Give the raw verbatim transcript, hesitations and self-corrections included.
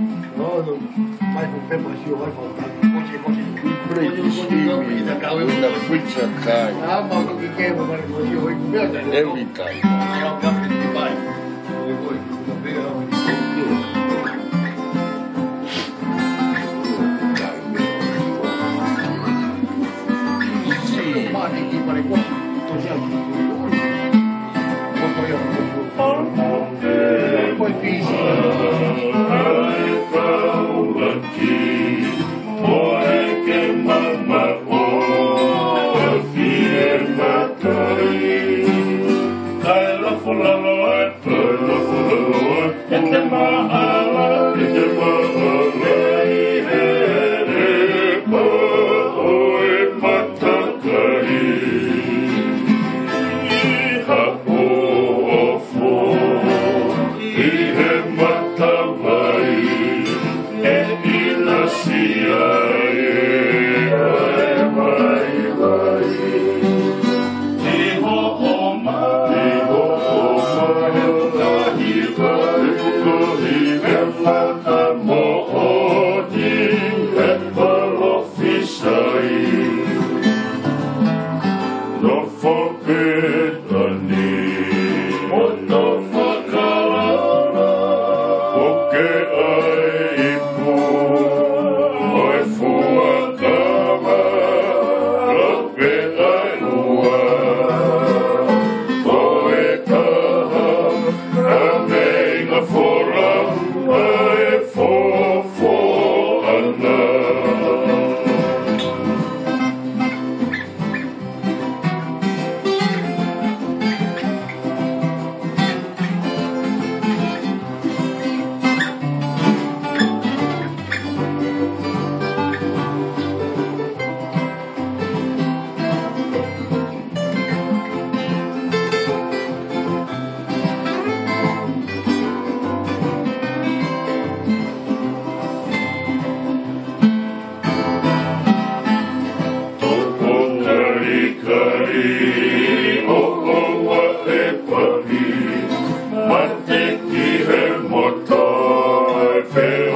No, no, mai con tempo si io vai con così così. Bravissimi, una pizza Ah, ma che che ma così io vai con è un'Italia. No, capo di pai. E poi la prega non mi Sì, ma di chi pare qua tutto già poi pisi Fail.